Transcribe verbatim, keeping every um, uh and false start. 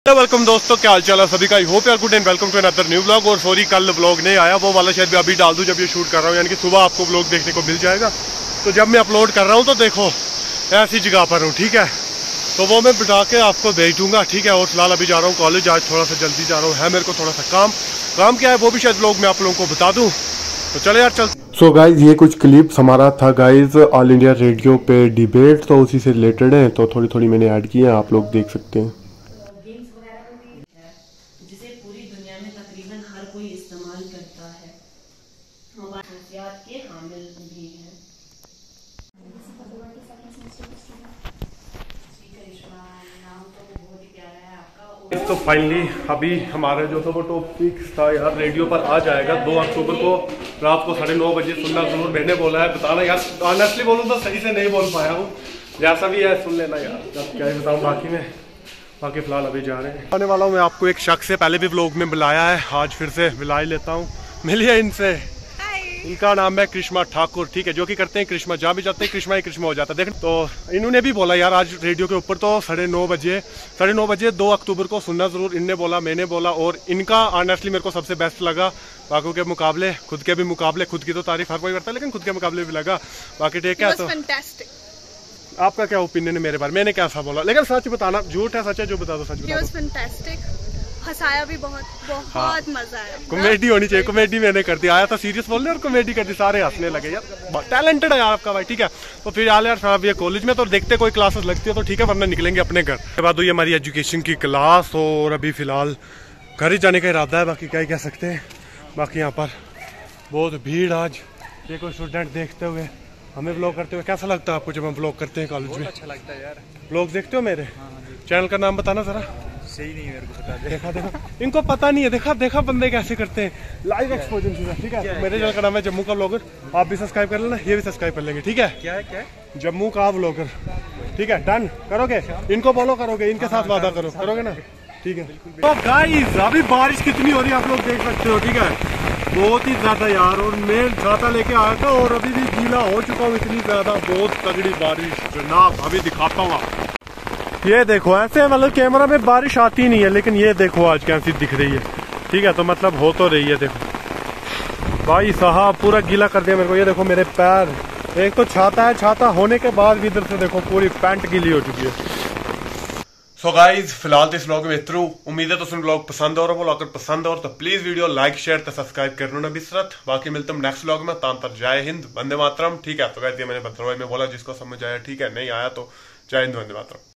Welcome दोस्तों, क्या हाल चाल है सभी का। आई होप यार good and welcome to another new blog. और सॉरी कल ब्लॉग नहीं आया, वो वाला शायद अभी डाल दूं जब ये शूट कर रहा हूँ, यानी कि सुबह आपको ब्लॉग देखने को मिल जाएगा। तो जब मैं अपलोड कर रहा हूँ तो देखो ऐसी जगह पर हूँ, ठीक है, तो वो मैं बिठा के आपको भेज दूंगा, ठीक है। और फिलहाल अभी जा रहा हूँ कॉलेज, आज थोड़ा सा जल्दी जा रहा हूँ, है मेरे को थोड़ा सा काम काम क्या है वो भी शायद ब्लॉग में आप लोगों को बता दूँ। तो चले यार चल। सो so गाइज ये कुछ क्लिप्स हमारा था गाइज ऑल इंडिया रेडियो पे डिबेट, तो उसी से रिलेटेड है, तो थोड़ी थोड़ी मैंने ऐड की है, आप लोग देख सकते हैं। जिसे पूरी दुनिया में तकरीबन हर कोई इस्तेमाल करता है, खसूसियात के हामिल भी हैं। तो फाइनली अभी हमारा जो था वो टॉपिक था यार रेडियो पर आ जाएगा दो अक्टूबर को रात को साढ़े नौ बजे सुनना जरूर। मैंने बोला है, बताना यार, ऑनेस्टली बोलूँ तो सही से नहीं बोल पाया हूँ, जैसा भी है सुन लेना यार, जब क्या बताऊँ बाकी में। बाकी फिलहाल अभी जा रहे हैं, आने वाला हूँ मैं आपको एक शख्स से पहले भी व्लॉग में बुलाया है, आज फिर से बुला ही लेता हूँ। मिलिए इनसे, इनका नाम है कृष्णा ठाकुर, ठीक है, जो कि करते हैं कृष्णा, जहाँ भी जाते हैं कृष्णा ही कृष्णा हो जाता है। देख तो इन्होंने भी बोला यार आज रेडियो के ऊपर तो साढ़े नौ बजे साढ़े नौ बजे दो अक्टूबर को सुनना जरूर। इनने बोला, मैंने बोला, और इनका ऑनेस्टली मेरे को सबसे बेस्ट लगा बाकियों के मुकाबले, खुद के भी मुकाबले। खुद की तो तारीफ हर कोई करता है लेकिन खुद के मुकाबले भी लगा। बाकी ठीक है, तो आपका क्या ओपिनियन है मेरे बारे में, मैंने क्या सा बोला, लेकिन सच बताना, झूठ है सच है जो बता दो, सच बता दो। हंसाया भी बहुत बहुत हाँ। मजा आया। कॉमेडी होनी चाहिए, कॉमेडी मैंने कर दी, आया था सीरियस बोलने और कॉमेडी कर दी, सारे हंसने लगे यार, टैलेंटेड है यार आपका भाई, ठीक है। तो फिर यार यार ये कॉलेज में तो देखते कोई क्लासेस लगती है तो ठीक है, वरना निकलेंगे अपने घर के बाद हुई हमारी एजुकेशन की क्लास, और अभी फिलहाल घर ही जाने का इरादा है। बाकी क्या ही कह सकते हैं। बाकी यहाँ पर बहुत भीड़ आज, देखो स्टूडेंट देखते हुए, हमें ब्लॉग करते हुए कैसा लगता है आपको जब हम ब्लॉग करते हैं कॉलेज में? अच्छा लगता है यार। ब्लॉग देखते हो मेरे? चैनल का नाम बताना जरा। सही नहीं है मेरे को पता है। देखा देखा इनको पता नहीं है, देखा देखा बंदे कैसे करते हैं लाइव एक्सपोजर, ठीक है। तो मेरे चैनल का नाम है जम्मू का व्लॉगर, आप भी सब्सक्राइब कर लेना, ये भी सब्सक्राइब कर लेंगे, ठीक है। क्या है क्या है? जम्मू का व्लॉगर, ठीक है, डन करोगे, इनको फॉलो करोगे, इनके साथ वादा करो, करोगे ना, ठीक है। तो गाइस अभी बारिश कितनी हो रही है आप लोग देख सकते हो, ठीक है, बहुत ही ज्यादा यार। और मैं छाता लेके आया था और अभी भी गीला हो चुका हूँ, इतनी ज्यादा बहुत तगड़ी बारिश जनाब। अभी दिखाता हूँ आप, ये देखो, ऐसे मतलब कैमरा में बारिश आती नहीं है, लेकिन ये देखो आज कैसी दिख रही है, ठीक है। तो मतलब हो तो रही है, देखो भाई साहब पूरा गीला कर दिया मेरे को। ये देखो मेरे पैर, एक तो छाता है, छाता होने के बाद भी इधर से देखो पूरी पैंट गीली हो चुकी है। सो so गाइज फिलहाल तो इस व्लॉग में इतना, उम्मीद है तो सुन व्लॉग पसंद हो रहा है, अगर पसंद हो तो प्लीज वीडियो लाइक शेयर तो सब्सक्राइब करना ना बिसरत। बाकी मिलते हैं नेक्स्ट व्लॉग में, तान पर जय हिंद वंदे मातरम, ठीक है। तो गाइज ये मैंने बदरवाई में बोला, जिसको समझ आया ठीक है, नहीं आया तो जय हिंद वंदे मातरम।